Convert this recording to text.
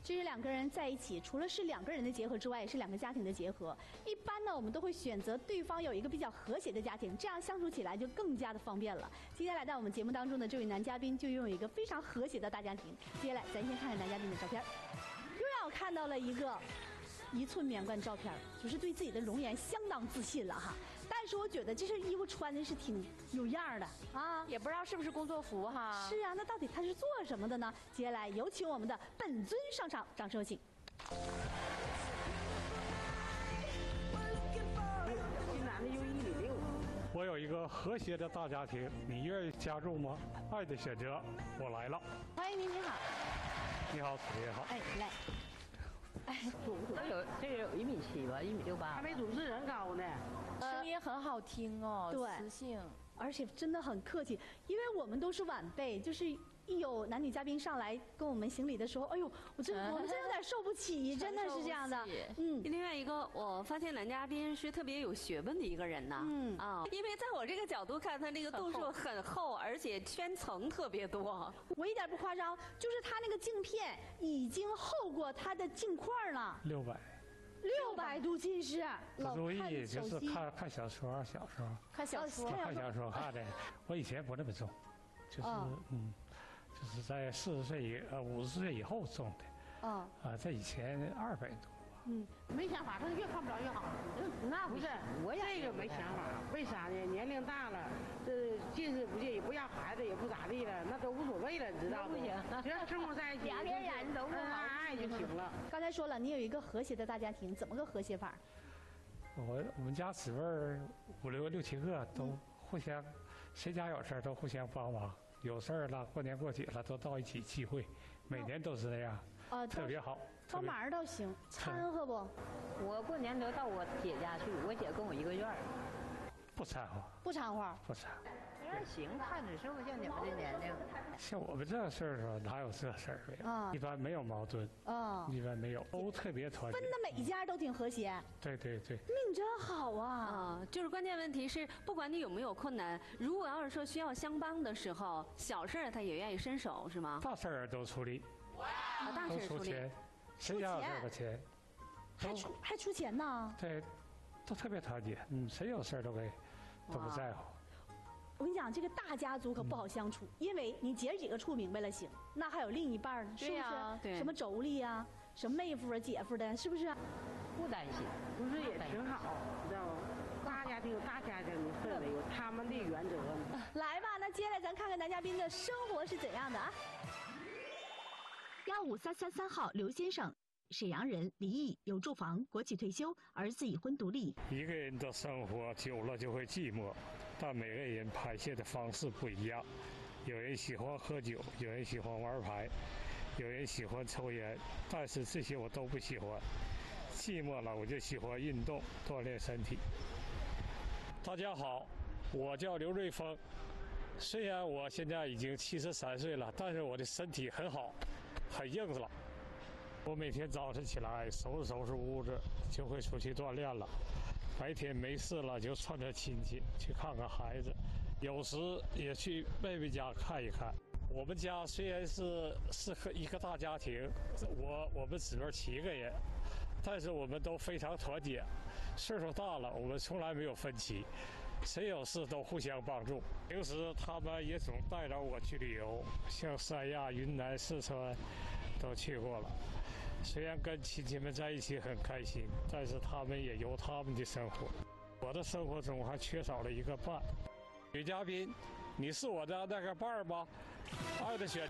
这是两个人在一起，除了是两个人的结合之外，也是两个家庭的结合。一般呢，我们都会选择对方有一个比较和谐的家庭，这样相处起来就更加的方便了。今天来到我们节目当中的这位男嘉宾，就拥有一个非常和谐的大家庭。接下来，咱先看看男嘉宾的照片，又让我看到了一个1寸棉冠照片，就是对自己的容颜相当自信了哈。但是我觉得这身衣服穿的是挺有样的啊， 也不知道是不是工作服哈。 是啊，那到底他是做什么的呢？接下来有请我们的本尊上场，掌声有请。 新男的有1.6米。 我有一个和谐的大家庭，你愿意加入吗？爱的选择，我来了。 欢迎您，您好。 你好，主持人好。 哎，来。 哎， 这个有1.7米吧，1.68米。 还没主持人高呢。 声音很好听哦， 对， 磁性， 而且真的很客气，因为我们都是晚辈，就是一有男女嘉宾上来跟我们行礼的时候，哎呦，我们真有点受不起，真的是这样的。 另外一个，我发现男嘉宾是特别有学问的一个人呐。因为在我这个角度看，他这个度数很厚，而且圈层特别多。 我一点不夸张，就是他那个镜片已经厚过他的镜框了。600度近视， 不注意就是看小说，小时候看小说看的。我以前不那么重，就是就是在40岁50岁以后重的。在以前200多。 没想法，他越看不着越好。 那不是， 我也这个没想法，为啥呢？年龄大了，这近视不介意，不要孩子也不咋地了，那都无所谓了，你知道不？只要生活在一起， 两个人都不好， 爱就行了。 刚才说了，你有一个和谐的大家庭，怎么个和谐法？ 我们家姊妹5、6、7个都互相，谁家有事都互相帮忙。有事儿了，过年过节了，都到一起聚会，每年都是那样，特别好。 帮忙倒行，掺和不？ 我过年都到我姐家去，我姐跟我一个院儿。 不掺和。 不掺和。 不掺。 那行，看着是不是像你们这年龄？ 像我们这岁数哪有这事儿？一般没有矛盾。一般没有，都特别团结。 分的每一家都挺和谐。 对。 命真好啊！ 就是关键问题是，不管你有没有困难，如果要是说需要相帮的时候，小事儿他也愿意伸手，是吗？ 大事儿都处理。 大事处理。 谁家有这个钱？ 还出钱呢？ 对，都特别团结。谁有事儿都不在乎。 我跟你讲，这个大家族可不好相处，因为你姐几个处明白了行，那还有另一半呢，是不是？ 对。 什么妯娌啊，什么妹夫啊、姐夫的，是不是？ 不担心， 不是也挺好，知道吗？大家庭有大家庭的氛围，有他们的原则。 来吧，那接下来咱看看男嘉宾的生活是怎样的啊？15333号刘先生。沈阳人，离异，有住房，国企退休，儿子已婚独立。 一个人的生活久了就会寂寞，但每个人排泄的方式不一样。有人喜欢喝酒，有人喜欢玩牌，有人喜欢抽烟，但是这些我都不喜欢。寂寞了，我就喜欢运动，锻炼身体。大家好，我叫刘瑞峰。虽然我现在已经73岁了，但是我的身体很好，很硬朗。我每天早晨起来收拾屋子，就会出去锻炼了。白天没事了就串串亲戚，去看看孩子，有时也去妹妹家看一看。我们家虽然是一个大家庭，我们姊妹7个人，但是我们都非常团结。岁数大了，我们从来没有分歧，谁有事都互相帮助。平时他们也总带着我去旅游，像三亚、云南、四川都去过了。虽然跟亲戚们在一起很开心，但是他们也有他们的生活。我的生活中还缺少了一个伴。女嘉宾，你是我的那个伴吗？爱的选。